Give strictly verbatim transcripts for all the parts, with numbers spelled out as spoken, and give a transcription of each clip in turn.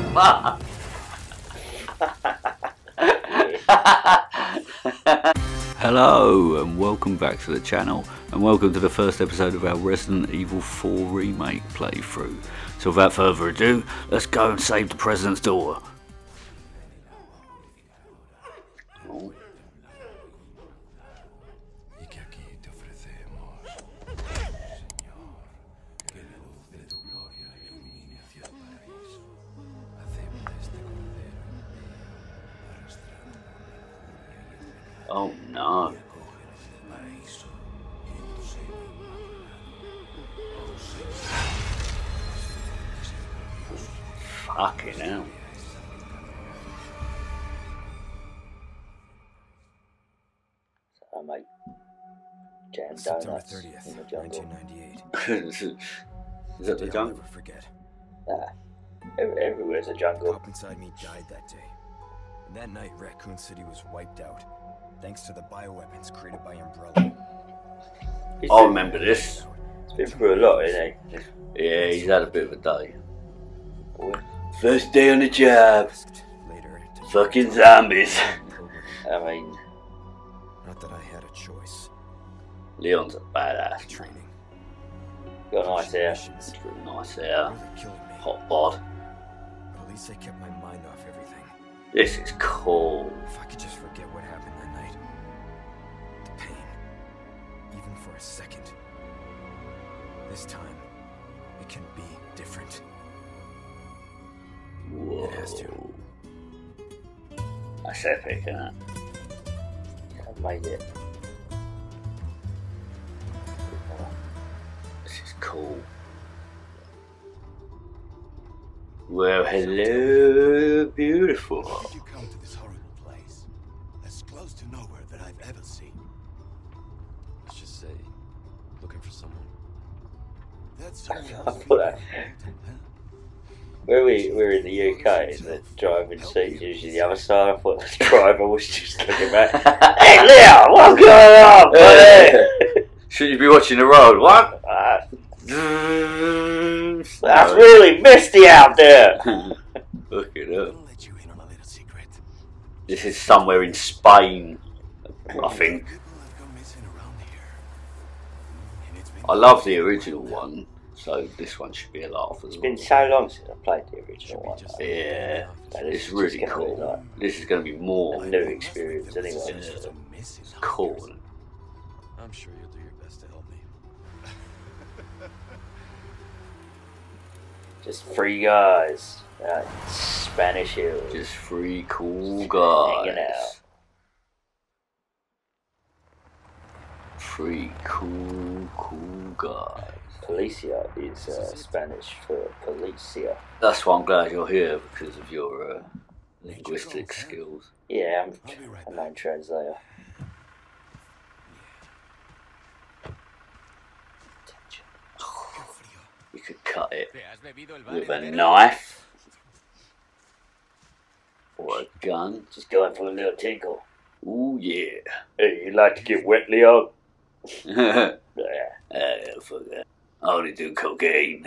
fuck? Hello and welcome back to the channel, and welcome to the first episode of our Resident Evil four remake playthrough. So without further ado, let's go and save the President's daughter. Oh. Oh no. Fucking hell. I make jam donuts in the jungle. Is that the jungle? Never forget. Nah, every, everywhere's a jungle. Cop inside me died that day. And that night, Raccoon City was wiped out, thanks to the bioweapons created by Umbrella. He's I been, remember this. he's been through a lot, isn't he? Yeah, he's had a bit of a day. Boy. First day on the job. Later, to Fucking zombies. I mean, not that I had a choice. Leon's a badass. Training. got nice hair. It's really nice hair. Really killed me. Hot bod. But at least I kept my mind off everything. This is cool. If I could just forget what happened that night. The pain. Even for a second. This time, it can be different. Whoa. It has to. That's epic, isn't it? I've made it. This is cool. Well, hello, beautiful. How did you come to this horrible place? As close to nowhere that I've ever seen. Let's just say, looking for someone. That's I thought that. Where we we're in the U K, the driving seat's usually the other side. I thought the driver was just looking back. Hey Leo, what's going on, buddy? Should you be watching the road? What? Uh, That's really misty out there. Look it up. I'll let you in on a little secret. This is somewhere in Spain, I think. People have gone missing around here. And it's been I love the original one, so this one should be a laugh as It's well. been so long since I played the original one. just- Yeah, That is it's just really gonna be cool. like This is going to be more a new experience anyway. It's just a missing cool. I'm sure you'll do your best to help me. Just three guys out in Spanish Hills. Just three cool guys. Hanging out. Three cool, cool guys. Policia is uh, Spanish for policia. That's why I'm glad you're here, because of your uh, linguistic skills. Yeah, I'm I'll be right a back. main translator. You could cut it with a knife or a gun. Just going for a little tinkle. Ooh, yeah. Hey, you like to get wet, Leo? Ah, Yeah. fuck that. I only do cocaine.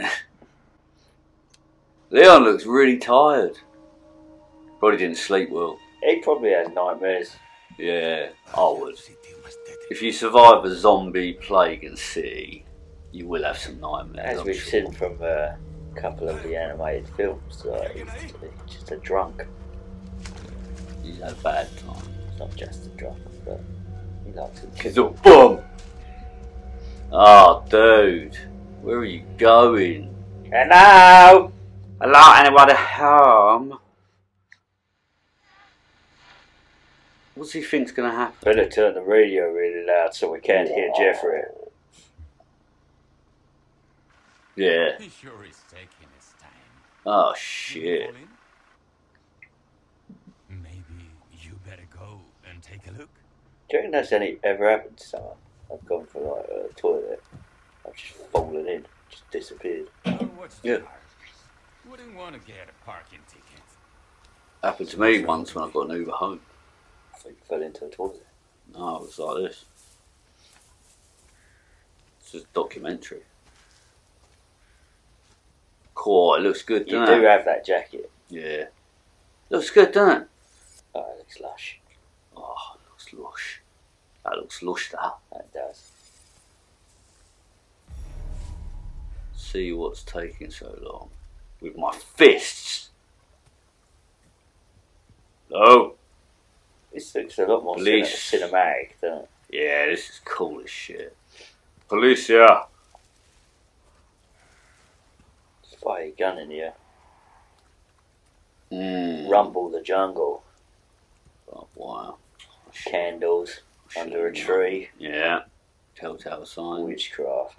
Leon looks really tired. Probably didn't sleep well. He probably has nightmares. Yeah, I would. If you survive a zombie plague in City, you will have some nightmares. As I'm we've sure. seen from uh, a couple of the animated films, like, he's just a drunk. He's had a bad time. He's not just a drunk, but he likes it. He's a bum! Oh, dude. Where are you going? Hello! Hello, anybody home? What's he think's gonna happen? Better turn the radio really loud so we can't hear Jeffrey. Yeah. He sure is taking his time. Oh, shit. Maybe you better go and take a look. Do you reckon that's any ever happened to someone? I've gone for like a toilet. I've just fallen in, just disappeared. Oh, what's Yeah. the hurry? Wouldn't want to get a parking ticket. Happened to me once when I got an Uber home. I think I fell into the toilet. No, it was like this. It's just a documentary. Cool, it looks good, You doesn't do it? have that jacket. Yeah. Looks good, doesn't it? Oh, it looks lush. Oh, it looks lush. That looks lush, that. That does. See what's taking so long. With my fists. Oh. This looks a lot more cin Police. cinematic, doesn't it? Yeah, this is cool as shit. Police, yeah. Just fire your gun in here. Mm. Rumble the jungle. Oh, wow. Candles under a tree. Yeah. Telltale sign. Witchcraft.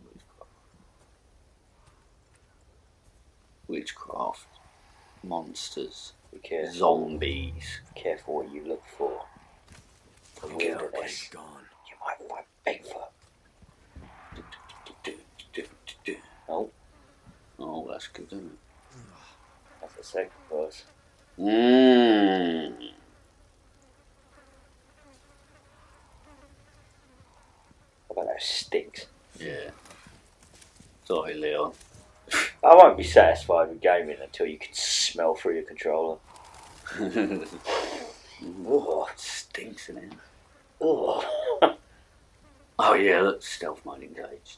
Witchcraft. Monsters. Be careful. Zombies. Be careful what you look for. The Everybody's wilderness. gone. You might find Bigfoot. Oh, Oh, that's good, isn't it? that's the second verse. Mmm. How about those sticks? Yeah. Sorry, Leon. I won't be satisfied with gaming until you can smell through your controller. Oh, it stinks in here. Ugh. Oh yeah, look, stealth mode engaged.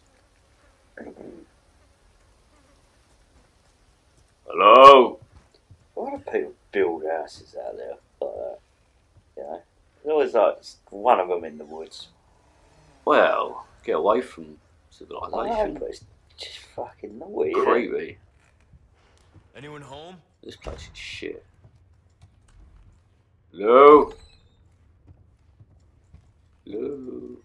Hello? Why do people build houses out there like that? You know? There's always like one of them in the woods. Well, get away from I know, civilization. but it's just fucking naughty, isn't it? Creepy. Anyone home? This place is shit. Hello? Hello?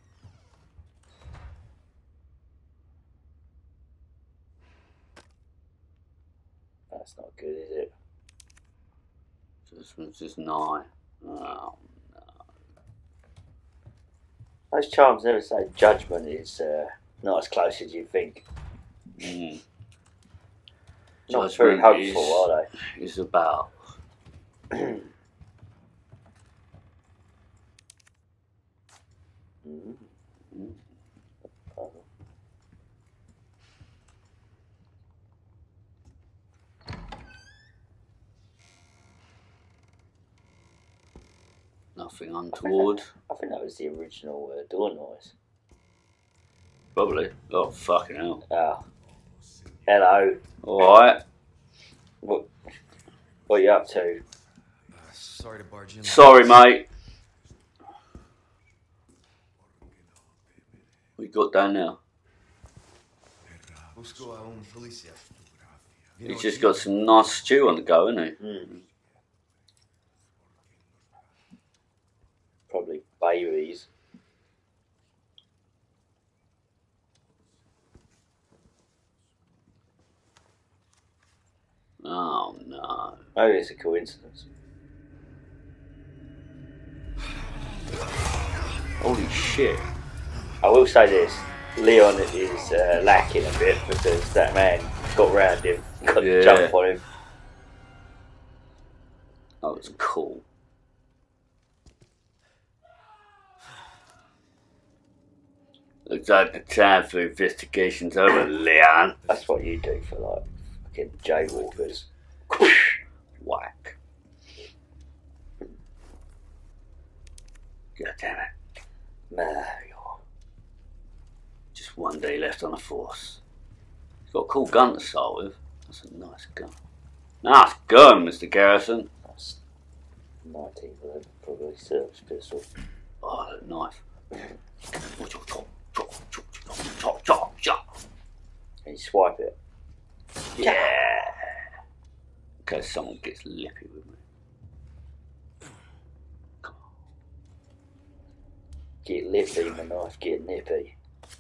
That's not good, is it? This one's just nine. Oh, Those charms never say judgment is uh, not as close as you think. mm. Not very Judgment hopeful, is- are It's about. they? mm. Mm. Puzzle. Nothing untoward. I think that was the original uh, door noise. Probably. Oh, fucking hell. Ah. Hello. Alright. What, what are you up to? Uh, sorry to barge in. Sorry, mate. What you got down now? Busco a un policía. He's just got some nice stew on the go, hasn't he? Mm. Probably babies. Oh, no. Maybe it's a coincidence. Holy shit. I will say this, Leon is uh, lacking a bit because that man got round him, got Yeah. the jump on him. That was cool. Looks like the time for investigation's over, Leon. That's what you do for like fucking jaywalkers. Whack. God damn it. Mario. Just one day left on the force. He's got a cool gun to start with. That's a nice gun. Nice gun, Mister Garrison. That's nineteen eleven, probably service pistol. Oh, that knife. And you swipe it. Yeah. In case someone gets lippy with me. Get lippy, my knife, get nippy.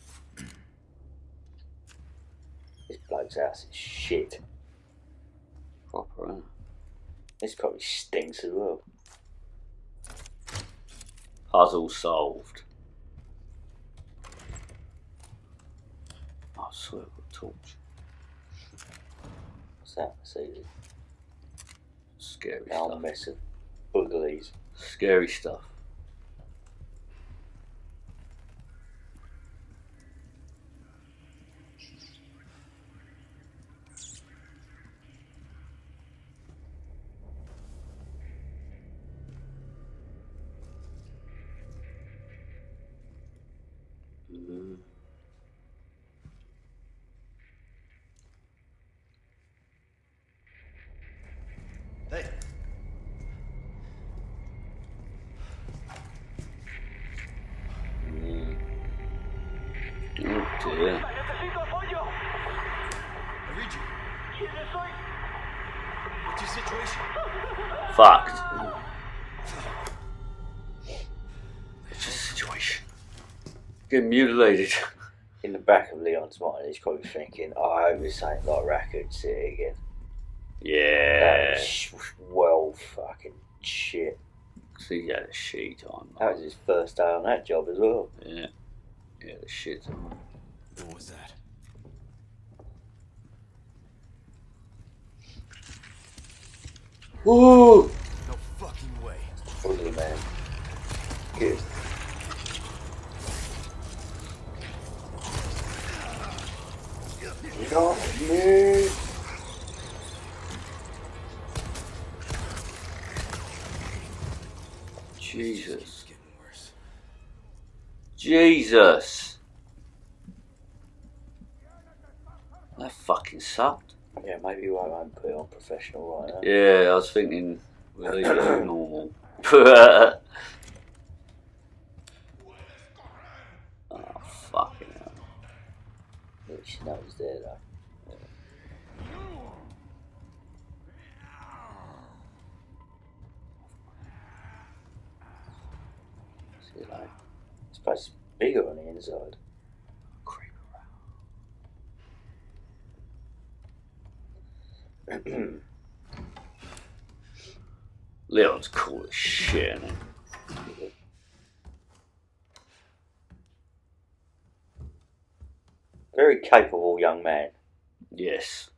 This bloke's house is shit. Proper, innit? This probably stinks as well. Puzzle solved. I swear I've got a torch. What's that? See, Scary now stuff. mess of booglies. Scary stuff. Yeah. I read you. What's your situation? Fucked. It's just a situation. Getting mutilated. In the back of Leon's mind, he's probably thinking, oh, I hope this ain't like Raccoon City again. Yeah. That was well fucking shit. See, he had a shit on. That was his first day on that job as well. Yeah. Yeah, the shit on. What was that? Woo! No fucking way. Fully, man. Good. Get off me! Jesus. It's getting worse. Jesus. That fucking sucked. Yeah, maybe we won't put it on professional right now. Yeah, I was thinking, well, leave it as normal. Oh, fucking hell. Yeah, she knows he's there though. See, like, this place is bigger on the inside. Creep around. Leon's cool as shit, isn't he? Very capable young man. Yes.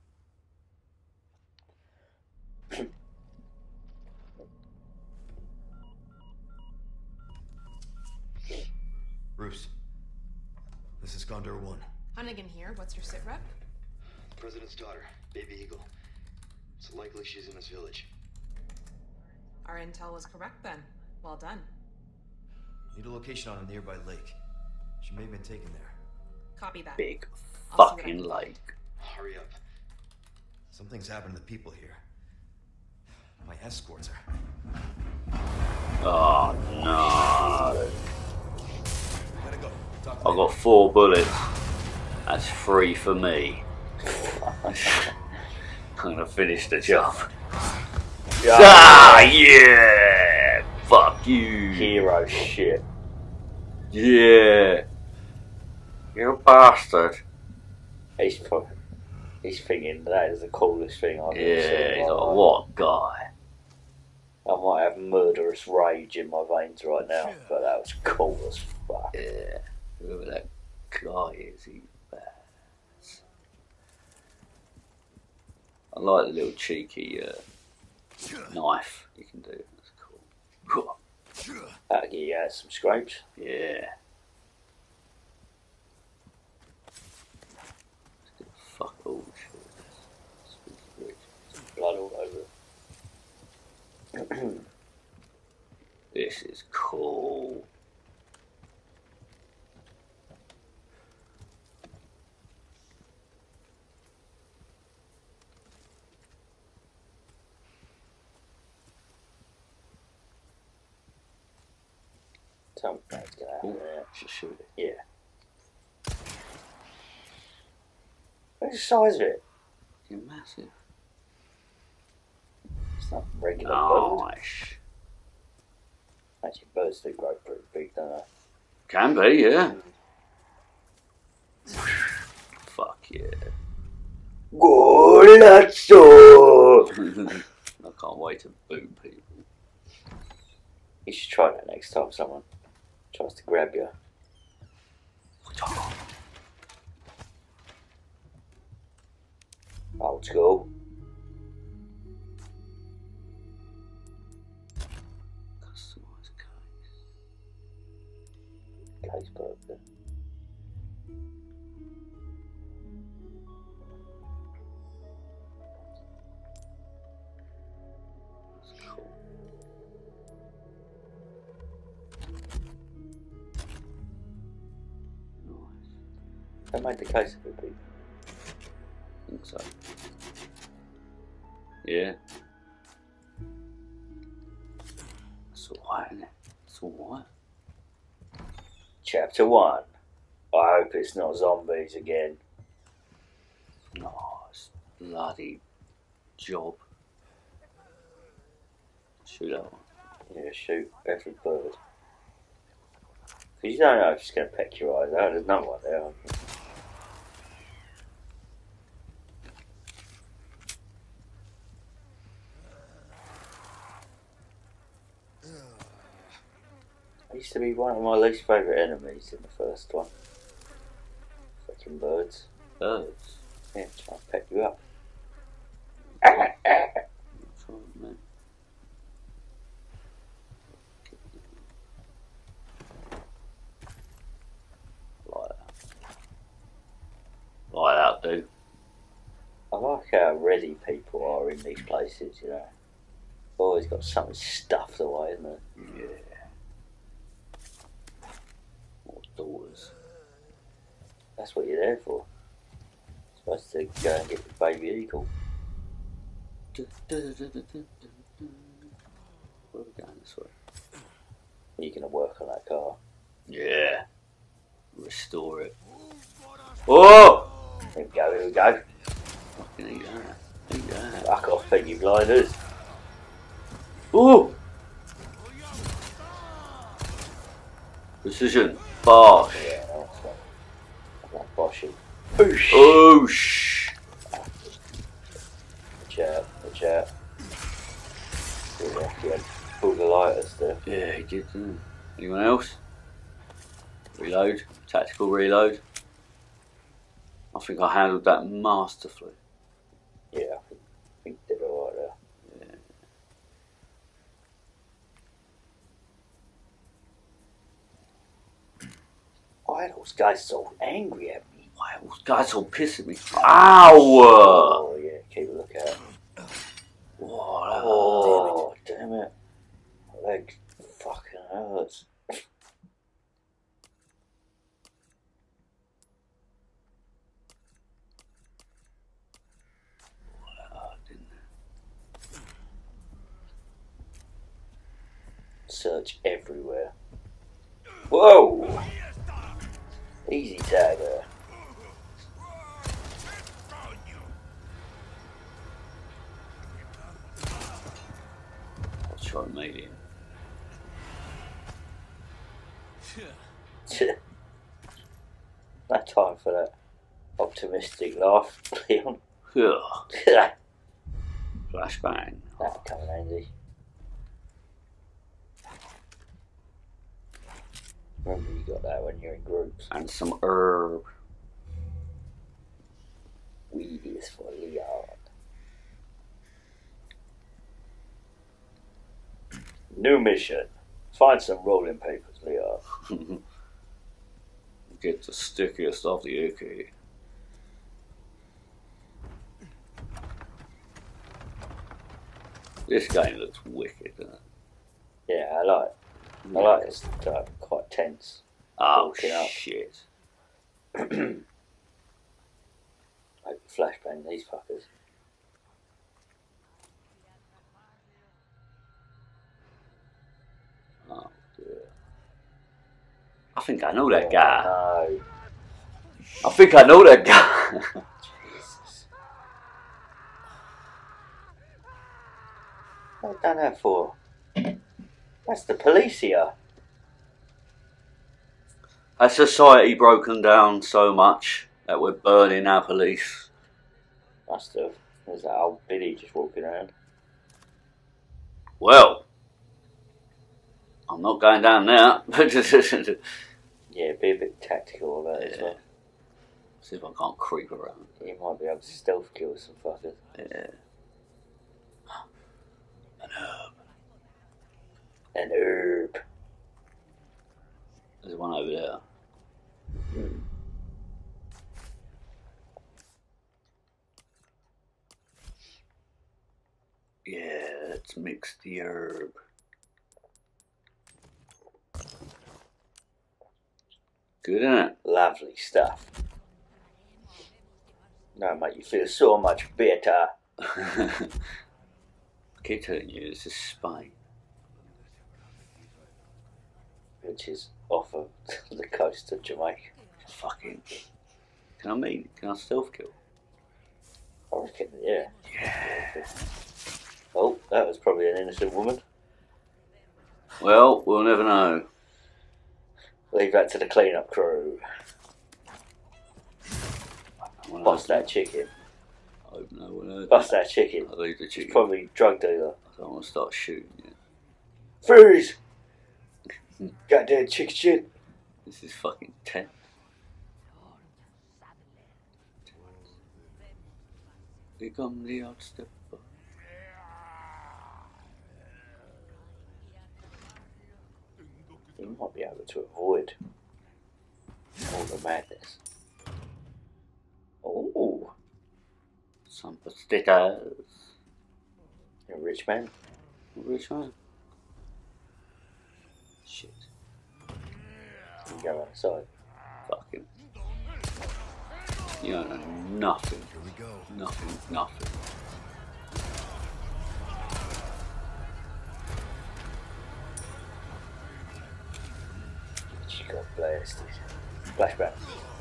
Bruce, this is Gondor One. Hunnigan here. What's your sit rep? President's daughter, Baby Eagle. It's likely she's in this village. Our intel was correct then. Well done. Need a location on a nearby lake. She may have been taken there. Copy that. Big I'll see what I fucking can lake. Hurry up. Something's happened to the people here. My escorts are. Oh no. Gotta go. Talk I've got four bullets. That's three for me. I'm gonna finish the job. Yeah. Ah, yeah! Fuck you. Hero shit. Yeah. You bastard. He's probably, he's thinking that is the coolest thing I've ever seen. Yeah, he's in my like, life. what guy? I might have murderous rage in my veins right now, but that was cool as fuck. Yeah. Whoever that guy is, he's bad. I like the little cheeky uh, knife you can do. That's cool. That'll get you out some scrapes. Yeah. Fuck all shit. Blood all over it. This is cool. Tell me that's gonna happen. Ooh, Yeah. should shoot it. Yeah. What's the size of it? You're massive. It's not regular bird. Nice. Actually, birds do grow pretty big, don't they? Can be, yeah. Fuck yeah. Golazzo! I can't wait to boot people. You should try that next time someone tries to grab you. Old school. Customise case. Case broken. That's cool. Nice. They made the case of it, people. I think so. Yeah. That's alright, isn't it? It's alright. Chapter one. I hope it's not zombies again. Nice bloody job. Shoot that one. Yeah, shoot every bird. Because you don't know if it's going to peck your eyes out. There's no one there. It used to be one of my least favourite enemies in the first one. Fucking birds. Birds. Yeah, try and peck you up. That's right, mate. Like that. Like that, dude. I like how ready people are in these places, you know. Always got something stuffed away, isn't it? Yeah. More doors. That's what you're there for. You're supposed to go and get the baby eagle. Where are we going this way? You're going to work on that car. Yeah. Restore it. Oh! Here we go, here we go. Fucking eat that. Eat that. Fuck off, Peaky Blinders. Ooh! Precision. Bosh. Yeah, that's one. That Boshy. Boosh! Oosh! Watch out, watch out. Yeah, he had all the lighters there. Yeah, he did, didn't he? Anyone else? Reload. Tactical reload. I think I handled that masterfully. Yeah, I think, I think they did alright there. Why are those guys so angry at me? Why are those guys all pissing me? Ow! Oh yeah, keep a look out. Whoa, that Oh, damn it. My leg fucking hurts. Search everywhere. Whoa! Easy dagger. I'll try and make it. No time for that optimistic laugh, Leon. Yeah. Flashbang. That'll come in handy. Remember you got that when you're in groups. And some herb. Weed is for Leon. New mission. Find some rolling papers, Leon. Get the stickiest of the icky. This game looks wicked, doesn't it? Yeah, I like. I like it's uh, quite tense. Oh Walking up. shit. Hope you flashbang these fuckers. Oh dear. I think I know that guy. No. I think I know that guy. Jesus. What have I done that for? That's the police here. Has society broken down so much that we're burning our police? Must have. There's that old Billy just walking around. Well, I'm not going down there. Yeah, be a bit tactical about it as Yeah. well. See if I can't creep around. You might be able to stealth kill some fuckers. Yeah. An herb. An herb. There's one over there. Yeah, let's mix the herb. Good, isn't it? Lovely stuff. That'll make you feel so much better. I keep telling you, this is Spain. Which is off of the coast of Jamaica. Fucking. Can I meet? Can I stealth kill? I reckon, yeah. Yeah. Oh, that was probably an innocent woman. Well, we'll never know. Leave that to the cleanup crew. Bust that chicken. I hope no one heard Bust that chicken. I'll leave the chicken. It's probably drug dealer. I don't want to start shooting yet. Freeze! Goddamn chicken shit. This is fucking tense. Here come the outstepper. We might be able to avoid all the madness. Oh, Some stickers. you're a rich man. Which one? Shit. You go outside. Fucking. You don't know nothing. Here we go. Nothing, nothing. She got blasted. Flashback.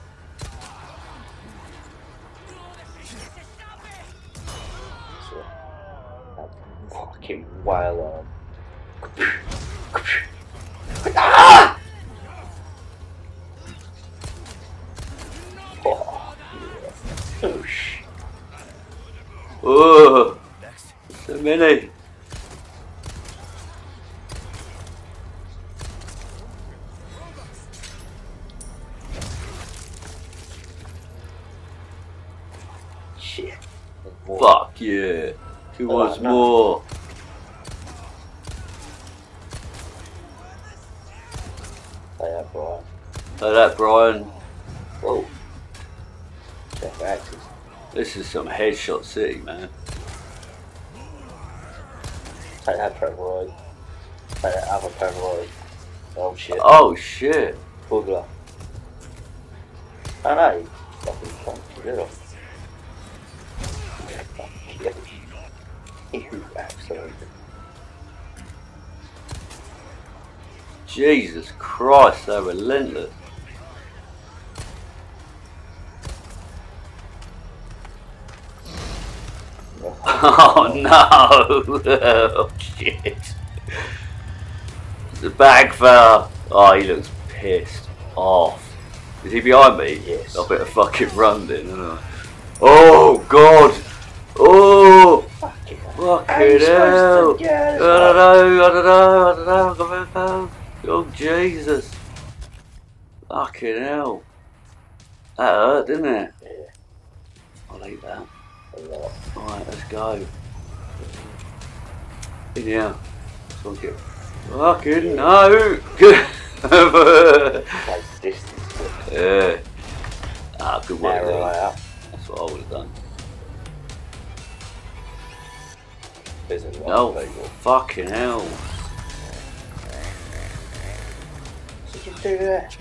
So, that fucking wild arm. Ah! Oh, yeah. Oh, shit. Oh! So many! Shit. More. Fuck yeah! Who Oh, wants no. more? Play that, Brian. Like that, Brian. Whoa. Check axes. This is some headshot city, man. Take that Polaroid. Take that other Polaroid. Oh shit. Oh shit! Boogler. I know. Fucking funky little. You absolutely. Jesus Christ, they're relentless. Oh no! Oh shit! The bag fell. Oh, he looks pissed off. Is he behind me? Yes. I better fucking run then, don't I? Oh god! Oh! Fucking Fucking hell! I don't know, I don't know, I don't know, I don't know. Oh Jesus! Fucking hell! That hurt, didn't it? Yeah, I'll eat that. a lot. Alright, let's go. In here. Let's go get. Fucking no! Like distance. Yeah. Ah, good work. Narrow Lee. out. That's what I would have done. There's a lot Oh, of people. fucking hell. So you do that.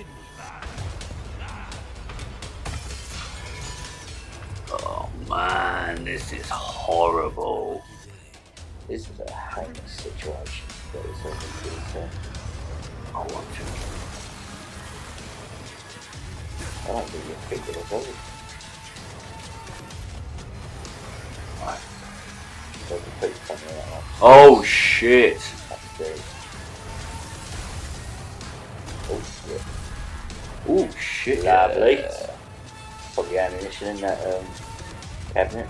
Oh man, this is horrible. This is a heinous situation. That is something to I want to. I don't think you're thinking of it. Right. So the people coming out. Oh shit. That's dead. Oh shit. Oh shit. Lovely. Yeah. Probably ammunition in that um, cabinet.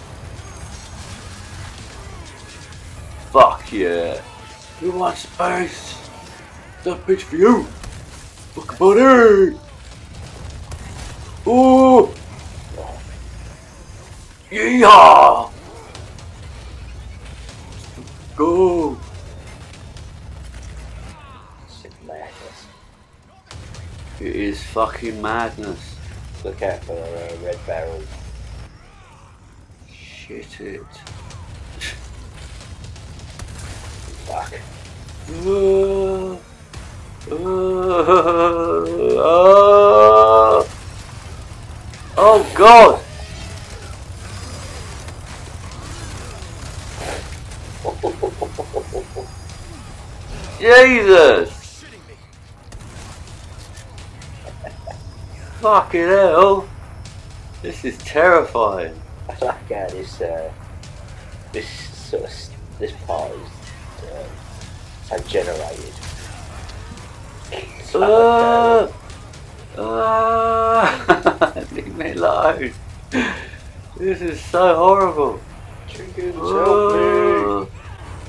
Fuck yeah. Who wants space? That bitch for you. Fuck buddy. Ooh. Yeehaw. Go. It's madness. It is fucking madness. Look out for uh, red barrels. Shit it. Fuck. Uh, uh, uh, oh god! Jesus! Fucking hell. This is terrifying. I like how this, uh, this sort of, this part is uh, so generated. Uh, uh, leave me alone. This is so horrible. Triggers, Uh, help me.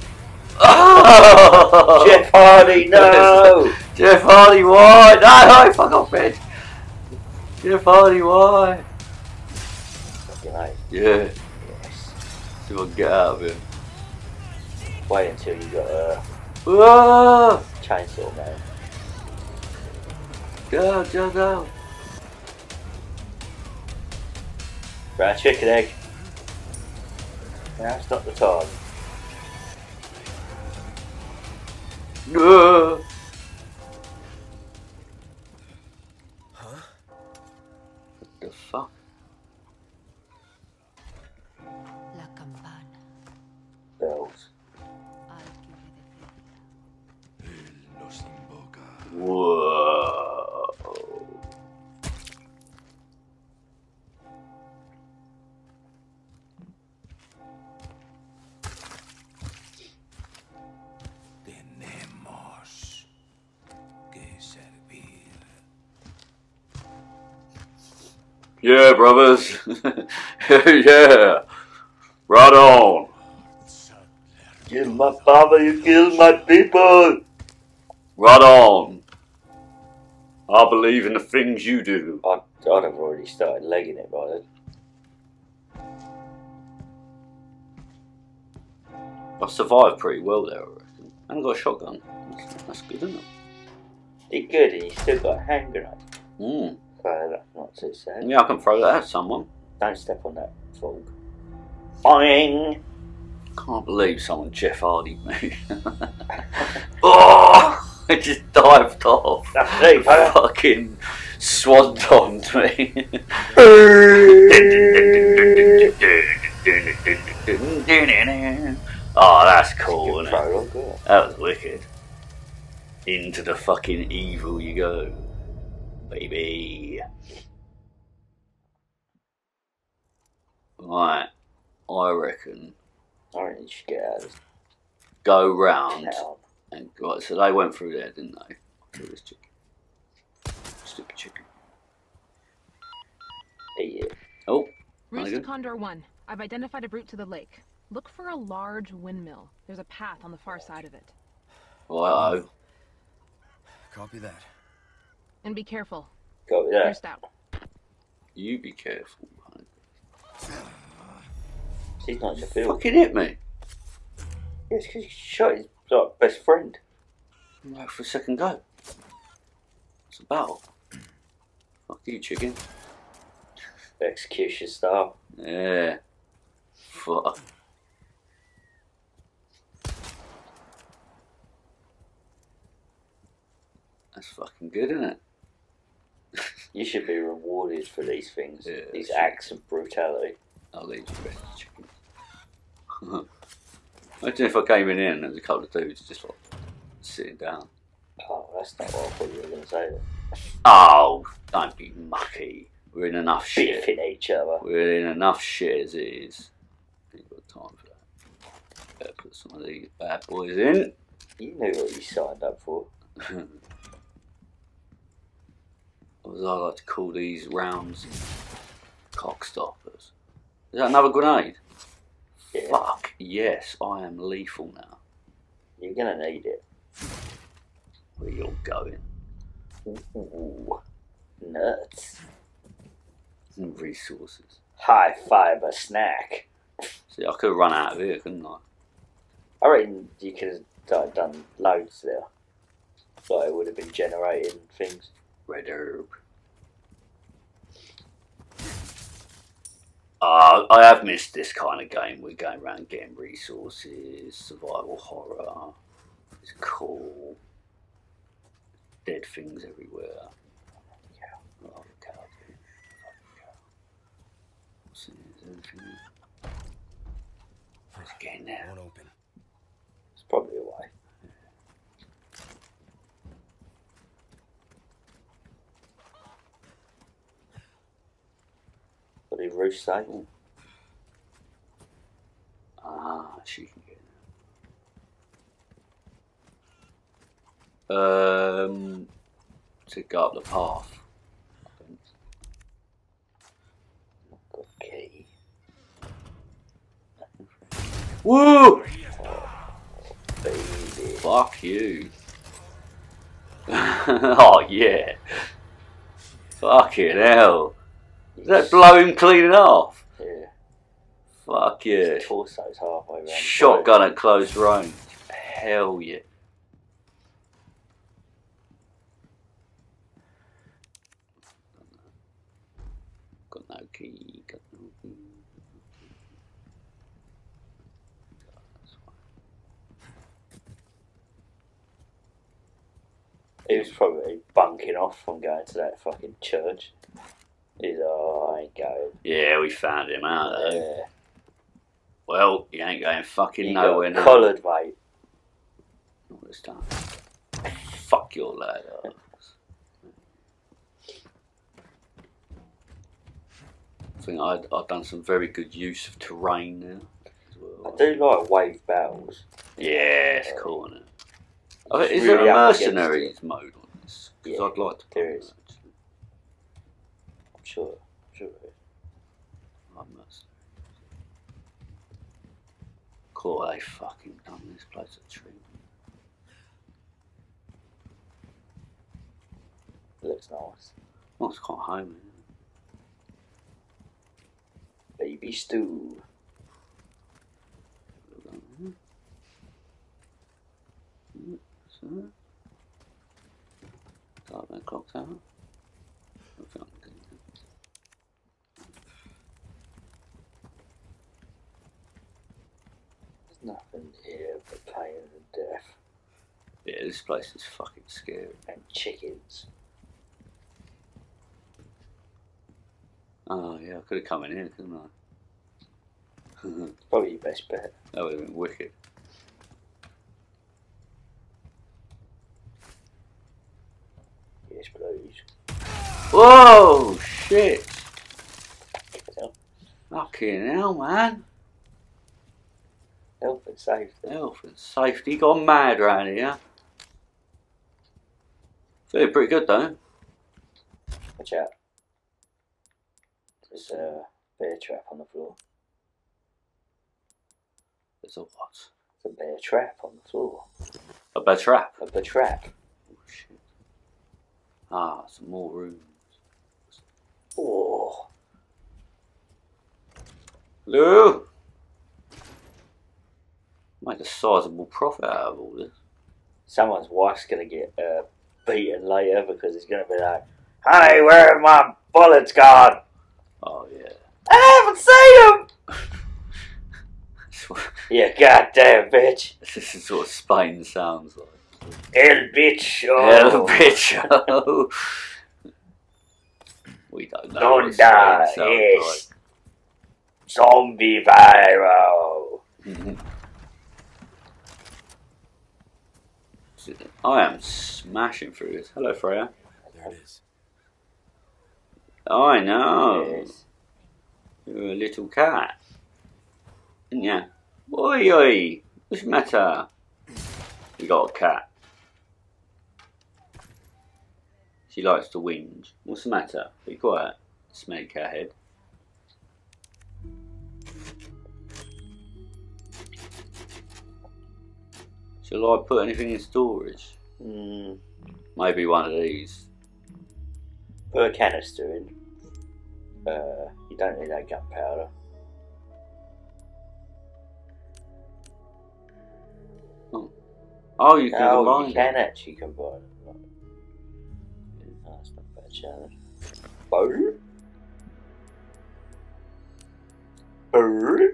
Oh! Jeff Hardy, no! Jeff Hardy, why? No, no, fuck off, bitch. Jeff Hardy, why? Fucking hate. Yeah, Yes. see if I can get out of here. Wait until you got a Ah! chainsaw, man. Go, go, go. Right, chicken egg. Now's not the time. Ah. Huh? What the fuck? La campana. Bells. Al que Él los invoca. Whoa. Tenemos que servir. Yeah, brothers. Yeah. Right on. Kill my father, you kill my people! Right on. I believe in the things you do. I'd, I'd have already started legging it by then. I survived pretty well there, I reckon. And I got a shotgun. That's, that's good, isn't it? It's good, and you still got a hand grenade. Mm. So that's not too sad. Yeah, I can throw that at someone. Don't step on that fog. Boing! Can't believe someone Jeff Hardy me. Oh! It just dived off. That's me, fella. Fucking swantoned me. Oh, that's cool, isn't it? Prologue, yeah. That was wicked. Into the fucking evil you go, baby. Right, I reckon I reckon you should get out of this go round town. and right. So they went through there, didn't they? Through this chicken, stupid chicken. Eat it. Oh, Roost good. Condor one. I've identified a route to the lake. Look for a large windmill. There's a path on the far side of it. Righto. Copy that. And be careful. Got me there. Roost out. You be careful, mate. She's not your field. Fucking hit me. Yes, because you shot his like, best friend. I'm out for a second go. It's a battle. Fuck you, chicken. Execution style. Yeah. Fuck. That's fucking good, isn't it? You should be rewarded for these things. Yeah, these sure. acts of brutality. I'll leave you rest of the chicken. Imagine if I came in here and there was a couple of dudes just like sitting down. Oh, that's not what I thought you were going to say. Oh, don't be mucky. We're in enough shit. Beefing each other. We're in enough shit as it is. Ain't got time for that. Better put some of these bad boys in. You knew what you signed up for. Or as I like to call these rounds, cockstoppers. Is that another grenade? Yeah. Fuck, yes, I am lethal now. You're going to need it. Where you're going. Ooh, nuts. And resources. High fiber snack. See, I could have run out of here, couldn't I? I reckon you could have done loads there. Like it would have been generating things. Red herb. Uh, I have missed this kind of game. We're going around getting resources, survival horror. It's cool. Dead things everywhere. Yeah. Oh, the cow, dude. Fucking cow. What's in there? Is there anything there? Let's get in there. Won't open. It's probably a way. Probably Ruth Stable. Ah, she can get it. Um, to go up the path. I think. Got a key. Woo! Baby. Fuck you. Oh yeah. Fucking hell. Does that blow him clean off? Yeah. Fuck yeah. His torso's halfway around. Shotgun at close range. Hell yeah. Got no key. Got no key. He was probably bunking off from going to that fucking church. He's like, oh, I ain't going. Yeah, we found him out though. Yeah. Well, he ain't going fucking He nowhere got now. collared, mate. Not this time. Fuck your lad. I think I'd, I've done some very good use of terrain now. As well. I do like wave battles. Yeah, it's cool, isn't it? I It's think, is really there a up against mercenaries mode on this? Because Yeah, I'd like to play there that, is. actually. I'm sure. I'm sure it is. I'm mercenaries. Cool, they fucking done this place a treat. Looks nice. Well, it's quite homey, isn't Baby stew. it? So, got that clocked out. There's nothing here but pain and death Yeah, this place is fucking scary. and chickens. Oh yeah, I could have come in here, couldn't I? Probably your best bet. That would have been wicked. Yes, please. Whoa, shit! Hell, Fucking hell, man. health and safety. Health and safety gone mad round here. Feeling pretty good though. Watch out. There's a bear trap on the floor. There's a what? There's a bear trap on the floor. A bad trap. A bear trap. Oh shit. Ah, some more rooms. Oh. Hello? Make a sizable profit out of all this. Someone's wife's gonna get uh, beaten later because it's gonna be like, honey, where have my bullets gone? Oh yeah. I haven't seen them! Yeah, goddamn bitch. This is what Spain sounds like. El bitch. Hell, Oh. bitch. We don't know. Don't what Spain die. sounds Yes. Zombie viral. like. I am smashing through this. Hello, Freya. There it is. I know. Yes. You're a little cat. Isn't ya? Oi, oi. What's the matter? We got a cat. She likes to whinge. What's the matter? Be quiet. Smelly cat head. Shall I put anything in storage? Mm, Maybe one of these. put a canister in. Uh, you don't need that gunpowder. Oh, you can Oh, combine you them. can actually combine them. Oh, that's not a bad challenge. Bird? Bird?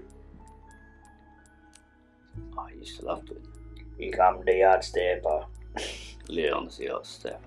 Oh, I used to love doing that. You come the hard stepper. Leon's the odd step.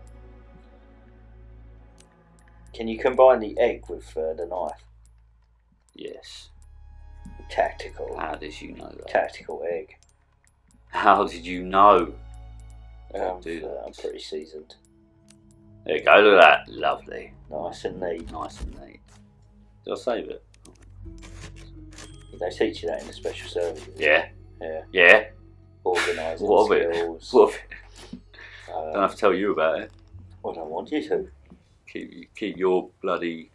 Can you combine the egg with uh, the knife? Yes. Tactical. How did you know that? Tactical egg. How did you know? Um, do uh, that. I'm pretty seasoned. There you go, look at that. Lovely. Nice and neat. Nice and neat. Did I save it? They teach you that in the special services. Yeah. Yeah. Yeah. Organising What of skills. it? What of it? Um, Don't have to tell you about it. I don't want you to. Keep keep your bloody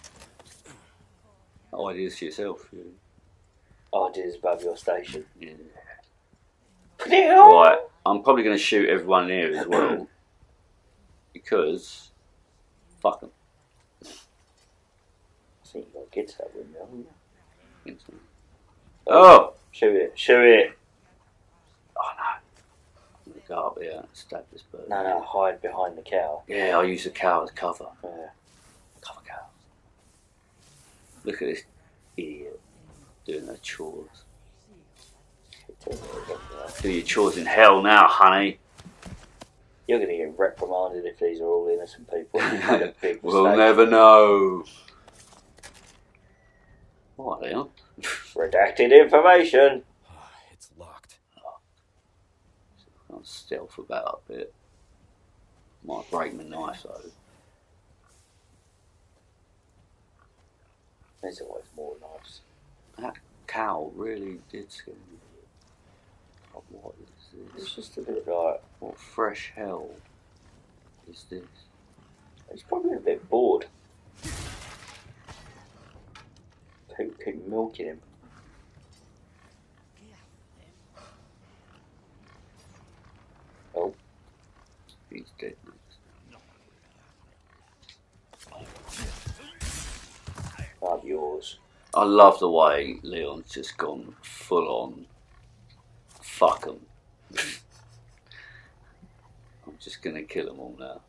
ideas to yourself. Yeah. Ideas above your station. Yeah. Right, I'm probably going to shoot everyone here as well because fuck them. I think you got to get to that windmill, haven't you? Oh! Shoot it, shoot it! Oh no. I'm going to go up here and stab this bird. No, no, hide behind the cow. Yeah, I'll use the cow as cover. Yeah. Cover cow. Look at this idiot doing her chores. Do your chores in hell now, honey. You're going to get reprimanded if these are all innocent people. Big We'll mistake. never know. What are they on? Redacted information. It's locked. I'll stealth about a bit. Might break my knife though. There's always more knives. That cow really did scare me. Oh, what is this? It's just a bit like... What fresh hell is this? He's probably a bit bored. Keep, keep milking him. Oh. He's dead next. Love yours. I love the way Leon's just gone full on. Fuck 'em. I'm just gonna kill them all now.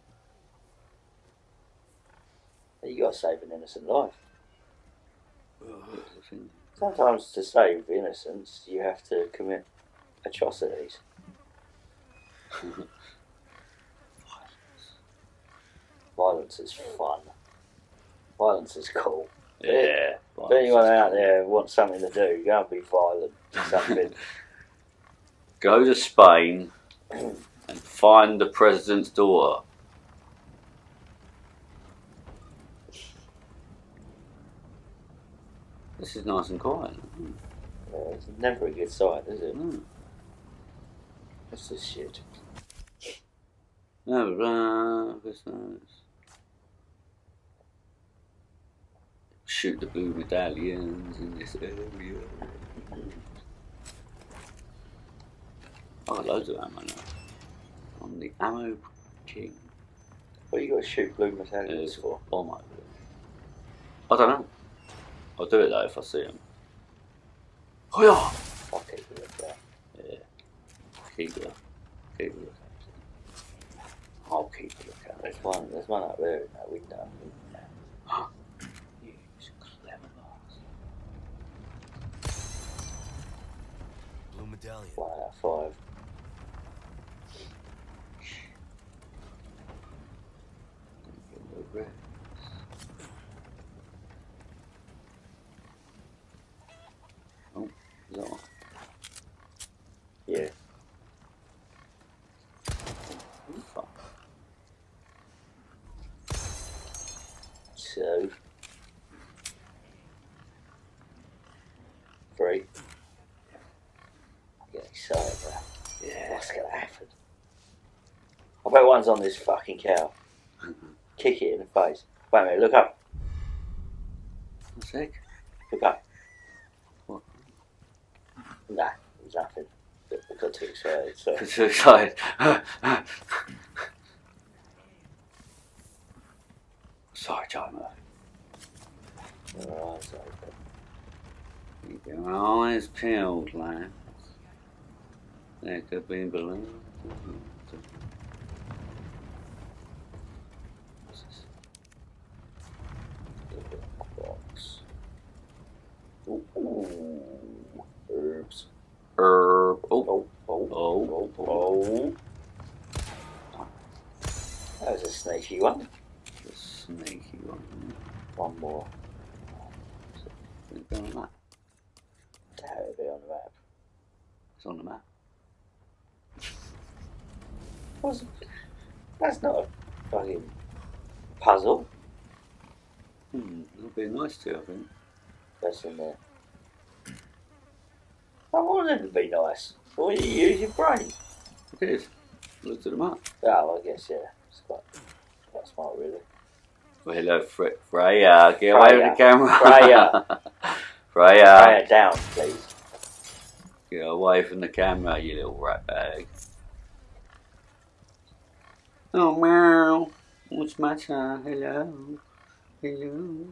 You got to save an innocent life. Here's the thing. Sometimes to save innocence, you have to commit atrocities. Violence is fun. Violence is cool. Yeah. If anyone out there wants something to do, go and be violent. Something. Go to Spain and find the president's daughter. This is nice and quiet. Mm. Yeah, it's never a good sight, is it? Mm. What's this shit? No, blah, that's nice. Shoot the blue medallions in this area. I got loads of ammo now. I'm the ammo king. What you got to shoot blue medallions There's for? a bomb over there. I don't know. I'll do it though if I see him. Oh yeah! I'll keep a look at that. Yeah. Keep a look. Keep a look. I'll keep a look at it. There's one, there's one up there in that window. You clever bastard. Blue medallion. One out of five. Oh, is that one? Yeah. Fuck. So. Three. I'm getting excited now. Yeah. What's going to happen? I bet one's on this fucking cow. Kick it in the face. Wait a minute, look up. One sec. Look up. What? Nah, it was nothing. I got too excited, so. I'm too excited. Sorry, John Murphy. Your eyes open. Keep your eyes peeled, lads. There could be balloons. What's this? Box. Ooh, ooh. Herbs. Herb. Oh, Oh, oh, oh, oh, oh. That was a sneaky one. the sneaky one. One more. Didn't go on that. How would it be on the map? It's on the map. What's, that's not a fucking puzzle. Hmm, that'll be nice too, I think. That's in there. I wanted to be nice. Well, you use your brain. It is. Looked at them up. Oh, I guess, yeah. It's quite, quite smart, really. Well, hello, Fre Freya. Get away Freya. with the camera. Freya. Freya. Freya down, please. Get away from the camera, you little rat bag. Oh, meow. What's the matter? Hello. Hello.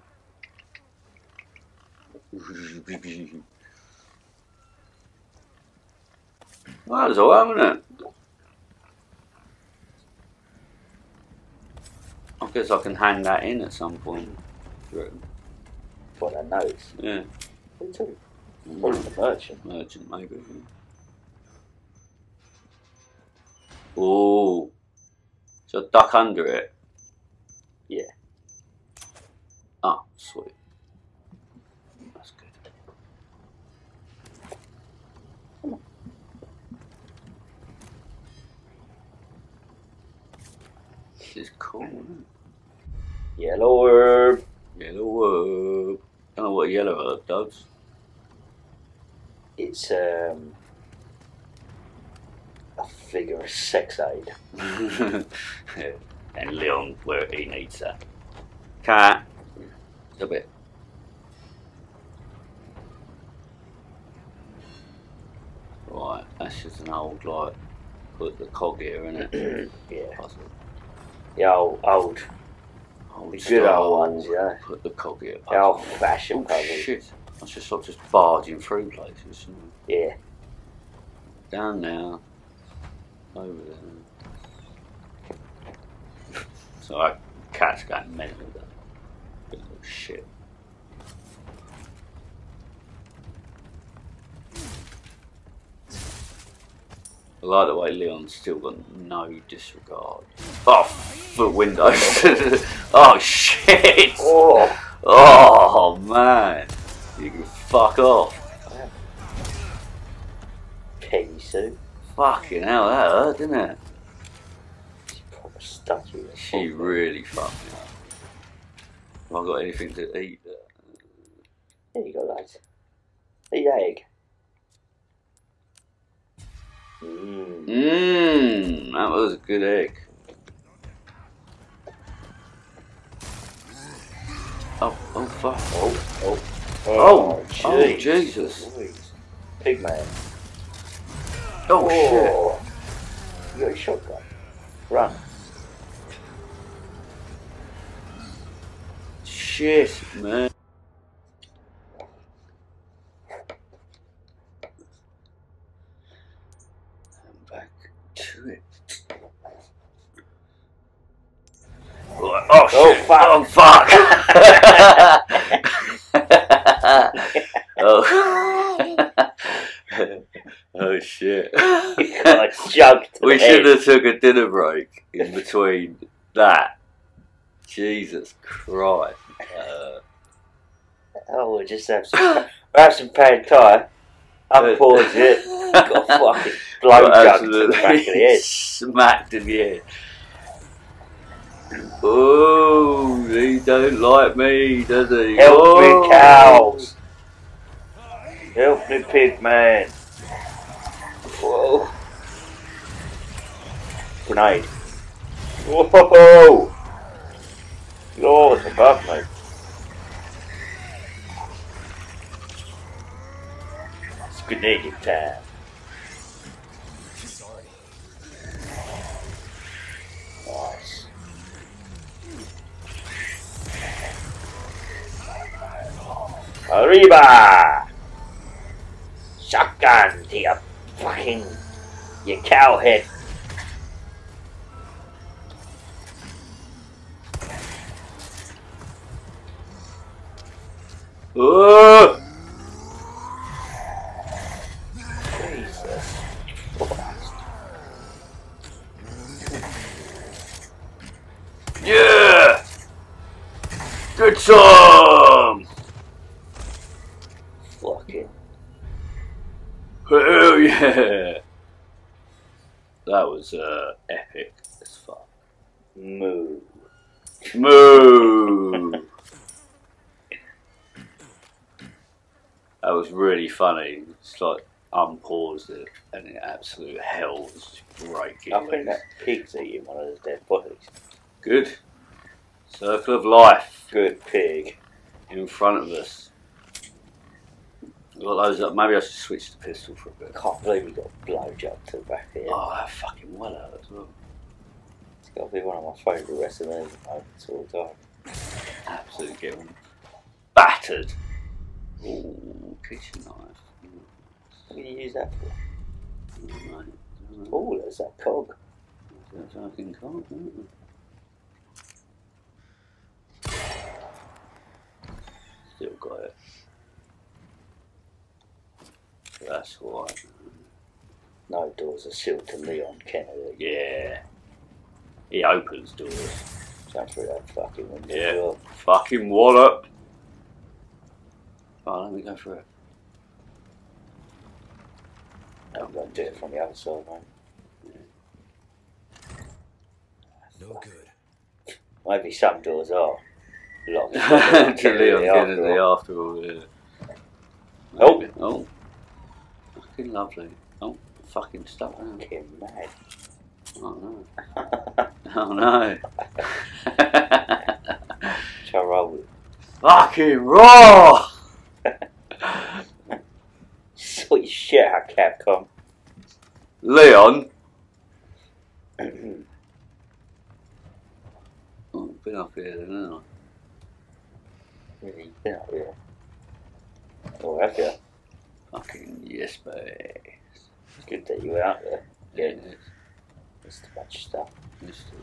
Well, that was alright, wasn't it? I guess I can hand that in at some point. What, that notes? Yeah. Who too? Probably the merchant. Merchant, maybe. Oh. So duck under it? Yeah. Oh, sweet. That's good. This is cool, isn't it? Yellow herb. Yellow herb. I don't know what a yellow herb does. It's um, a figure of sex aid. And Leon, where he needs that. Cat. A bit. Right, that's just an old, like, put the cog here in it. Yeah. Puzzle. The old, old, Old the good style, old ones, yeah. Put the cog here. The old fashioned Oh, puzzle. shit. I was just sort of just barging through places. Yeah. Down now. Over there. So our cat's got mental though. Bit of shit. I like the way Leon's still got no disregard. Oh, for windows. Oh shit! Oh, Oh man! You can fuck off. Peggy Sue. Fucking hell, that hurt, didn't it? She proper stuck you. She really fucked me up. Have I got anything to eat? There you go, lads. Eat egg. Mmm. Mmm, that was a good egg. Oh, oh fuck. Oh, oh. Oh, jeez. oh, Jesus. Louise. Pigman. Oh, shit. Oh. You got a shotgun. Run. Shit, man. I'm back to it. Oh, oh, Oh, shit. fuck. Oh, fuck. Oh. Oh, shit. You got jugged. We should have took a dinner break in between that. Jesus Christ. Uh, Oh, we'll just have some, we'll have some pad thai. Unpause it. Got fucking blow jugged to the back of the head. Smacked in the head. Oh, he don't like me, does he? Help oh. me, cows. Help me, pig man. Whoa. Grenade. Whoa. Lord above me. It's grenade time. Sorry. Nice. Arriba! Shotgun to your fucking, your cow head. Oh. Jesus Christ. Yeah! Good song! Fucking. Hell yeah! That was uh, epic as fuck. Moo. Moo! That was really funny. It's like unpaused it and it absolute hell was breaking. I think that pig's eating one of those dead bodies. Good. Circle of life. Good pig. In front of us. Got those up. Maybe I should switch the pistol for a bit. I can't believe we got a blowjob to the back here. Oh, that fucking well out as well. It's got to be one of my favourite wrestling moments all the time. Absolutely getting battered. Ooh, kitchen knife. What do you use that for? Oh, mate. Oh, there's that cog. That's a fucking cog, isn't it? Still got it. That's why. No doors are sealed to Leon Kennedy. Yeah. He opens doors. Jump through that fucking window. Yeah. Door. Fucking wallop. Oh, let me go through it. I'm going to do it from the other side, mate. No good. Maybe some doors are locked. To Leon Kennedy after all, yeah. Oh. Maybe. Oh. Fucking lovely. Oh, fucking stuff. Fucking mad. Oh no. Oh no. Shall I roll it? Fucking raw! Sweet shit, how Capcom. Leon. Oh, I've been up here then, haven't I? Really been up here. Oh, have you? Fucking yes, babe. It's good that you were out there. Yeah, Getting just a bunch of stuff. Used to.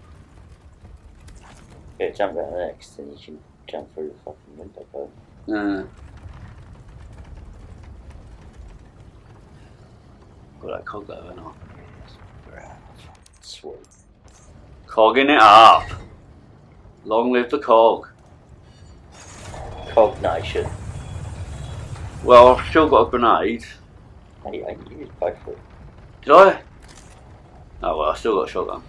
Yeah, jump out next and you can jump through the fucking window, bro. Uh, got that cog though, haven't I? Sweet. Cogging it up. Long live the cog. Cog Nation. Well, I've still got a grenade. Hey, I can use both of them. Did I? Oh well, I still got a shotgun.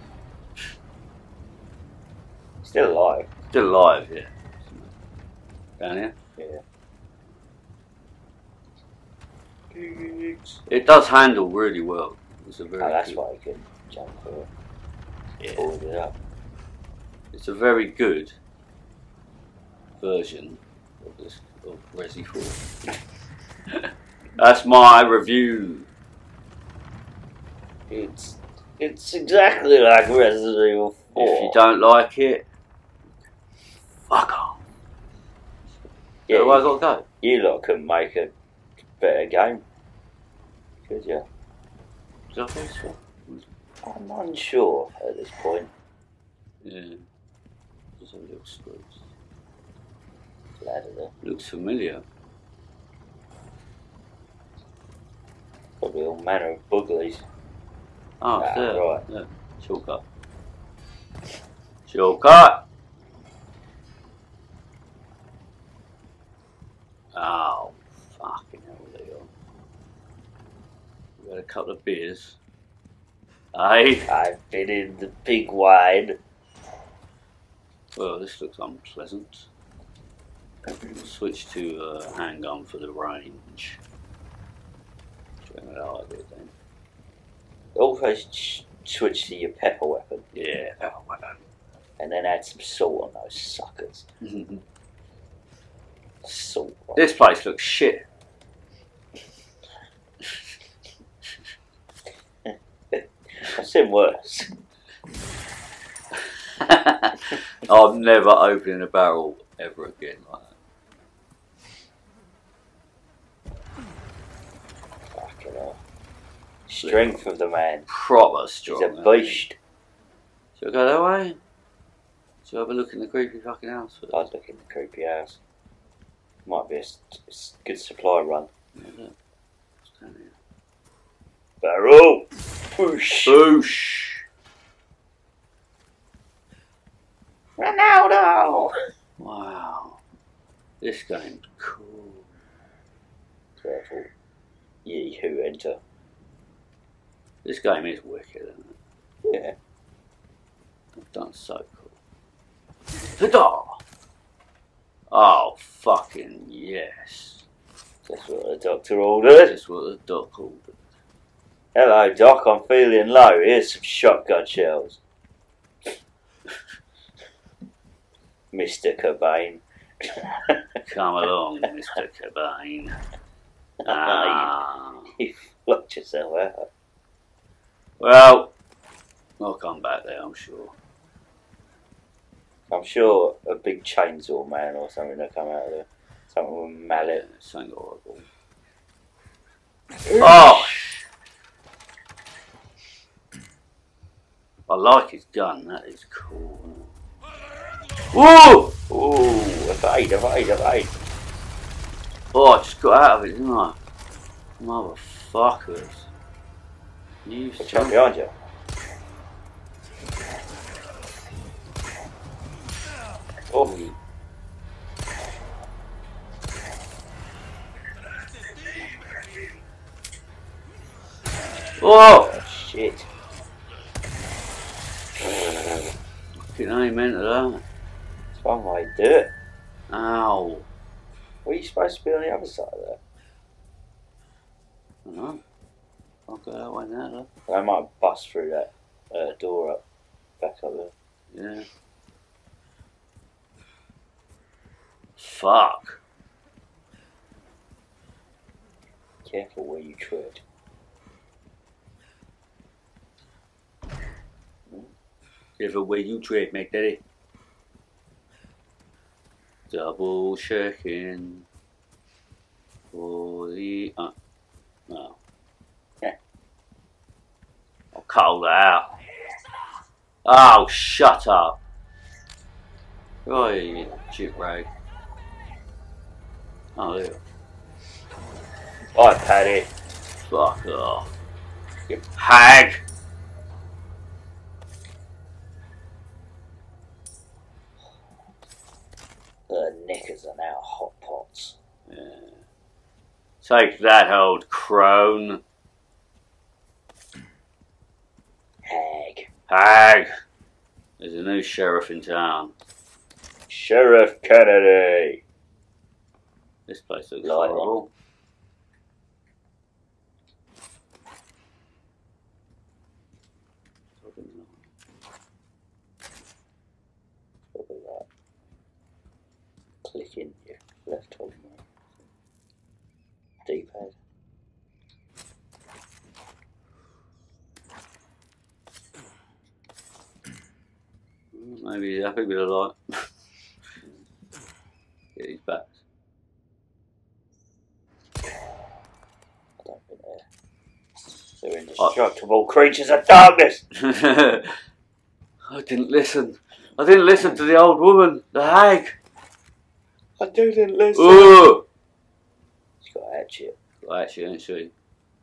Still alive. Still alive, yeah. Down here? Yeah. It does handle really well. It's a very Oh, that's good, why I can jump through it. yeah. Forward it up. It's a very good version of this of Resi four. That's my review. It's it's exactly like Resident Evil four. If you don't like it, fuck off. Yeah, Where do I you, got to go? you lot can make a better game. Could you? Is that this one? I'm unsure at this point. Yeah. There's a little screws. Ladder there. Looks familiar. Probably all manner of booglies. Oh, Ah, it's there. right. Yeah. Shortcut. Shortcut! Oh, fucking hell, Leon. We had a couple of beers. Hey? I've been in the big wide. Well, this looks unpleasant. Switch to uh, handgun for the range. Try that out a bit then. Also sh- switch to your pepper weapon. Yeah, pepper weapon. And then add some salt on those suckers. Salt. This place looks shit. I've seen worse. I'm never opening a barrel ever again like that. Fucking hell. Strength of the man. Proper strong. He's a beast. Shall I go that way? Shall I have a look in the creepy fucking house first? I'd look in the creepy house. Might be a s- s- good supply run. Yeah, look. What's down here? Barrel! Push! Boosh! Ronaldo! Wow. This game's cool. Careful. Ye who enter. This game is wicked, isn't it? Yeah. I've done so cool. Ta-da! Oh, fucking yes. That's what the doctor ordered. That's what the doc ordered. Hello, Doc. I'm feeling low. Here's some shotgun shells. Mister Cobain. Come along, Mister Cobain. Ah. You locked yourself out. Well, I'll come back there, I'm sure. I'm sure a big chainsaw man or something will come out of there. Something with a mallet. Yeah, something horrible. Oh! I like his gun, that is cool. Whoa! Ooh, evade, evade, evade. Oh, I just got out of it, didn't I? Motherfuckers. You Watch out behind you. Oh. Oh! Oh shit. Fucking amen to that. That's one way to do it. Ow. What are you supposed to be on the other side of that? I don't know. I'll go that way now, though. I might bust through that uh, door up, back up there. Yeah. Fuck. Careful where you tread. Careful where you tread, mate, daddy. Double checking for the. Uh, no. Yeah. I'll cut all that out. Oh, shut up. Oh, you chip rag. Oh, there. Bye, Paddy. Fuck off. You hag. The knickers are now hot pots. Yeah. Take that, old crone. Hag. Hag. There's a new sheriff in town. Sheriff Kennedy. This place looks Light horrible. Look at that. Click in your left hold D-pad. Maybe he's happy with a lot. Get his back. I don't think they're, they're indestructible creatures of darkness. I didn't listen. I didn't listen to the old woman, the hag. I didn't listen. Ooh. She's got a hatchet. Well, actually, ain't she?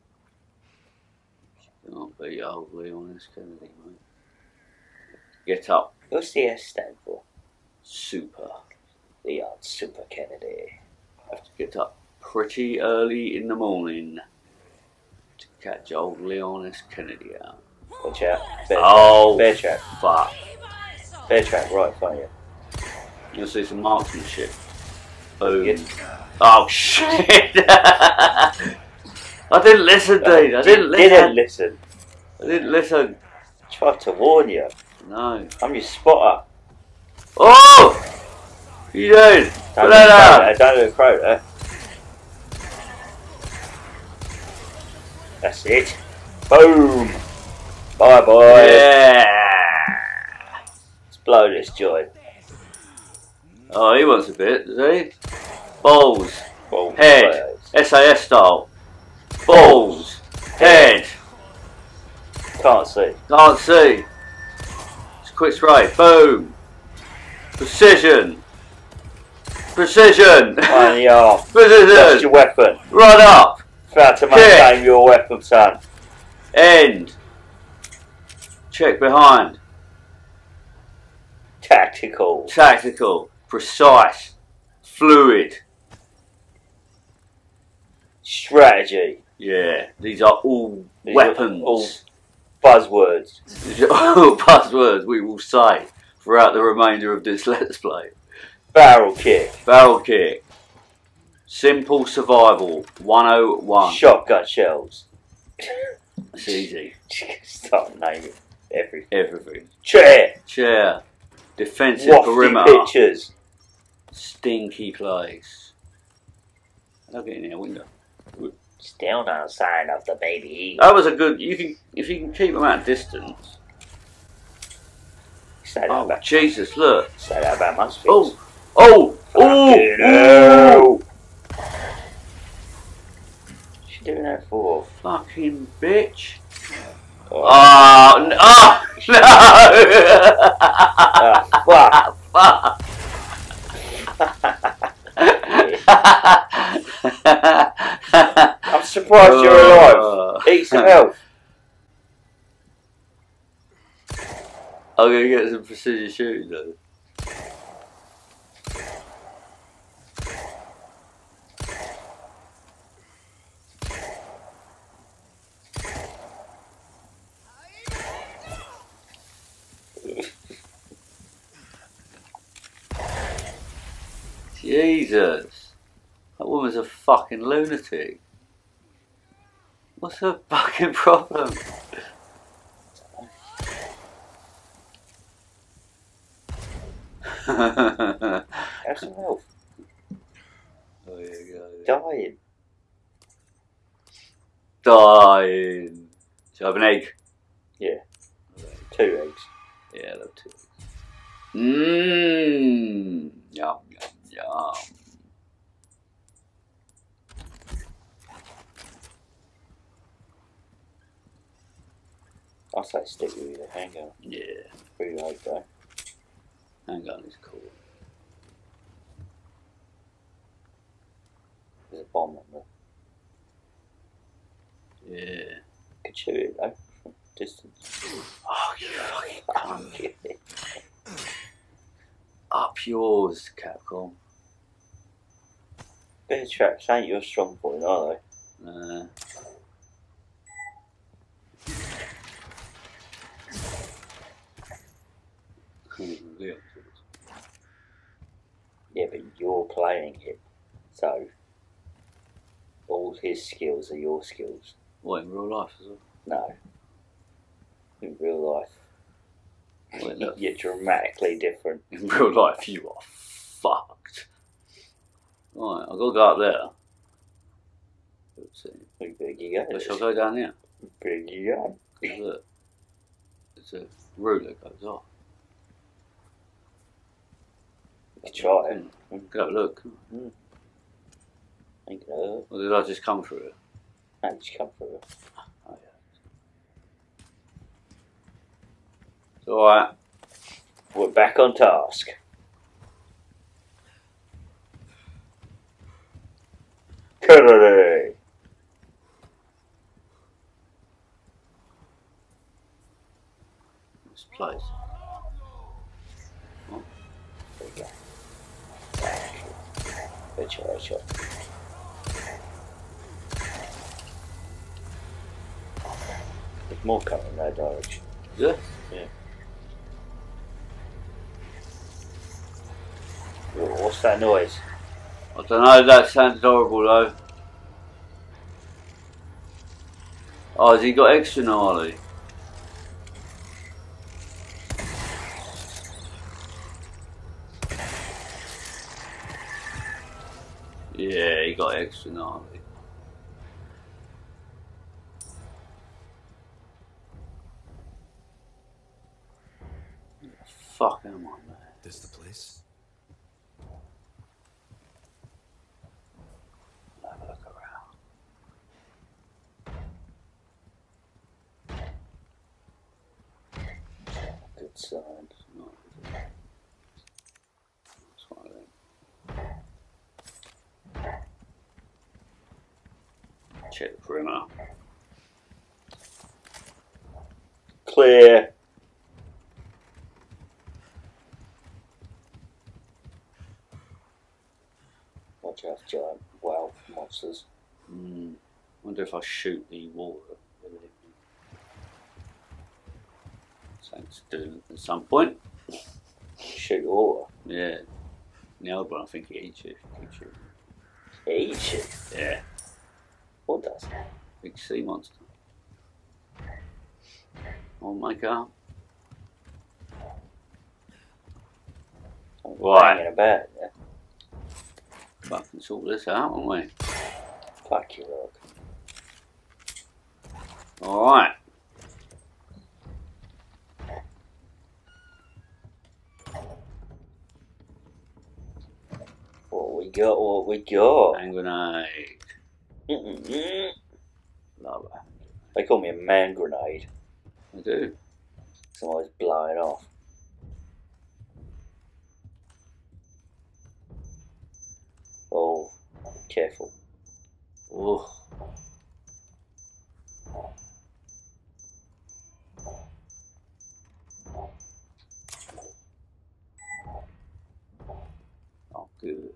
She can't be old Leon S. Kennedy, mate. Get up. What's the S stand for? Super. Leon Super Kennedy. Have to get up pretty early in the morning to catch old Leon S. Kennedy out. Watch out. Bear Oh, trap. Bear trap. fuck. Bear trap right in front of you. You'll see some marksmanship. Boom. Good. Oh, shit. I didn't listen, dude. I didn't listen. Didn't listen. I didn't listen. Tried to warn you. No. I'm your spotter. Oh! What are you doing? Put Don't that out. do Don't do a crow there. That's it. Boom. Bye, boys. Yeah. Let's blow this joint. Oh, he wants a bit, does he? Balls. Balls. Head. S A S style. Balls. Head. Can't see. Can't see. It's a quick spray. Boom. Precision. Precision. Right in the arm. That's Precision. your weapon. Run up. Fail to maintain your weapon, son. End. Check behind. Tactical. Tactical. Precise. Fluid. Strategy. Yeah. These are all These are weapons. all buzzwords. These are all buzzwords we will say throughout the remainder of this Let's Play. Barrel kick. Barrel kick. Simple survival. one oh one. Shotgun shells. It's easy. Start naming everything. Everything. Chair. Chair. Defensive Wafty perimeter. pictures. Stinky place. I'll get in our window. Still no sign of the baby. That was a good. You can if you can keep them at distance. Say that Oh about. Jesus! Look. Say that about my Oh. Oh. Fucking Oh. hell. What's she doing that for? Fucking bitch. Oh, Oh, n- oh no! oh fuck. I'm surprised you're alive. Eat some health. I'm gonna get some precision shooting though. Jesus. That woman's a fucking lunatic. What's her fucking problem? Have some health. Oh, yeah, yeah, yeah. Dying. Dying. Do you have an egg? Yeah. Two eggs. Yeah, I love two eggs. Mmm. Yum, yum, yum. I'll say stick with the handgun. Yeah. Reload though. Handgun is cool. There's a bomb on there. Yeah. Could shoot it though from distance. Oh, you fucking Can't cunt. get it. Up yours, Capcom. Bear traps ain't your strong point, are they? Uh, Yeah, but you're playing it, so all his skills are your skills. what, in real life as well? No. In real life, What, in, the- you're dramatically different. in real life, you are fucked. Right, I've got to go up there. Let's see. How big you go? Or shall I go down here? Big you go. Look. It's a ruler that goes off. You can try it. Mm. Go look. Ain't gonna hurt. Or did I just come through it? No, just come through it. Oh, yeah. It's alright. We're back on task. Kennedy! This place. Oh. There you go. Good shot, good shot. There's more coming in that direction. Yeah? Yeah. Wha- What's that noise? I don't know, that sounds horrible though. Oh, has he got extra gnarly? Yeah, he got extra gnarly. Fuck am I, man? This the place? Have a look around. Good sign. Not good. That's what I think. Check the perimeter. Clear. Watch out for giant wow monsters. Hmm. Wonder if I shoot the water. Something to do at some point. Shoot water. Yeah. In the old one, I think he eats you. Keep shooting. It eats you. Yeah. What does? Big sea monster. Oh my god. Right. Hanging about, yeah. Fucking sort this out, haven't we? Fuck you, look. Alright. What we got, what we got. Hand grenade. Mm-mm-mm. Love it. They call me a man grenade. I do. I'm always blowing off. Oh, careful. Oh. Oh, good.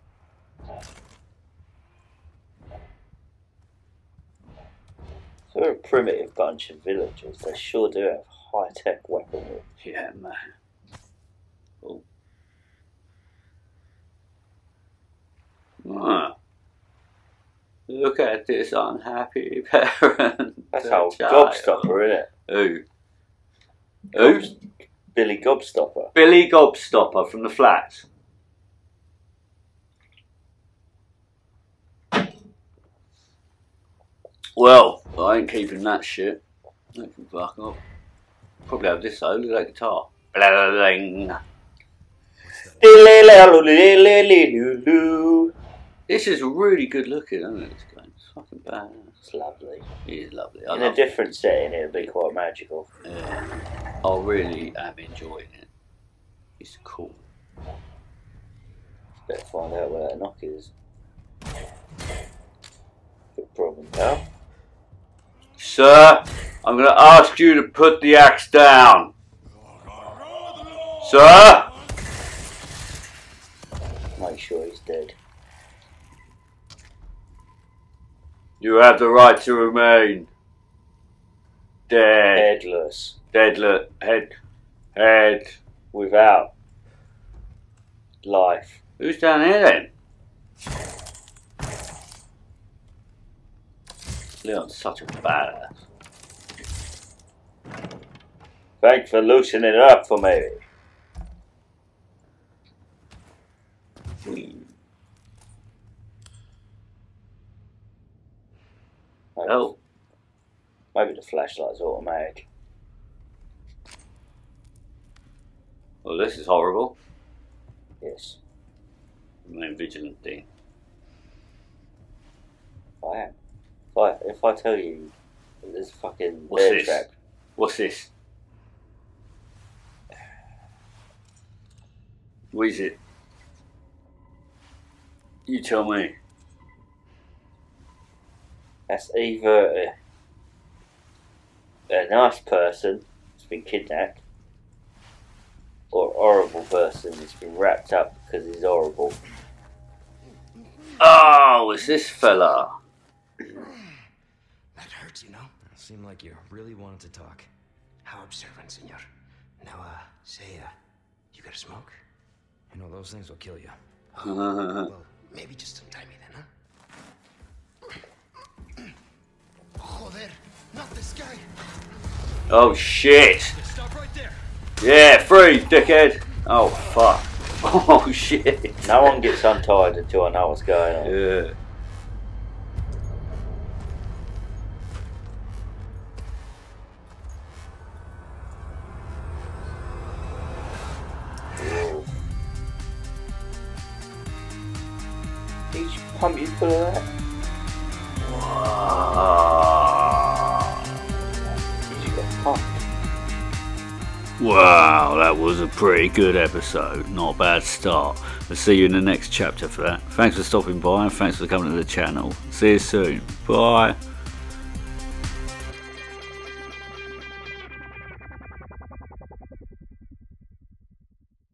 So they're a primitive bunch of villagers. They sure do have high-tech weaponry. Yeah, man. Oh. Ah. Look at this unhappy parent. That's how Gobstopper, isn't it? Who? Who? Billy Gobstopper. Billy Gobstopper from the Flats. Well, I ain't keeping that shit. They can fuck off. Probably have this though, look at that guitar. Blah-blah-blah. This is really good looking, isn't it? This game. It's fucking bad. It's lovely. It is lovely. In a different setting, it'll be quite magical. Yeah. I really am enjoying it. It's cool. Better find out where that knock is. Good problem, pal. Sir, I'm going to ask you to put the axe down. Sir? Make sure he's dead. You have the right to remain dead. Headless. Deadlet. Head. Head. Without life. Who's down here then? Leon's such a badass. Thanks for loosening it up for me. Whee. Maybe, Oh. maybe the flashlight's automatic. Well, this is horrible. Yes, Remain vigilant, Dean. I am. If I, if I tell you there's a fucking What's bear this? trap, What's this? What is it? You tell me. that's either a, a nice person who's been kidnapped or a horrible person who's been wrapped up because he's horrible. Oh, it's this fella. That hurts, you know? It seemed like you really wanted to talk. How observant, senor. Now, uh, say, uh, you got a smoke? You know, those things will kill you. Well, maybe just untie me then, huh? Joder, not this guy. Oh shit! Stop right there. Yeah, free, dickhead! Oh fuck. Oh shit. No one gets untied until I know what's going on. Yeah. Each pump you full of that. You got pumped. Wow, that was a pretty good episode. Not a bad start. I'll see you in the next chapter for that. Thanks for stopping by and thanks for coming to the channel. See you soon. Bye.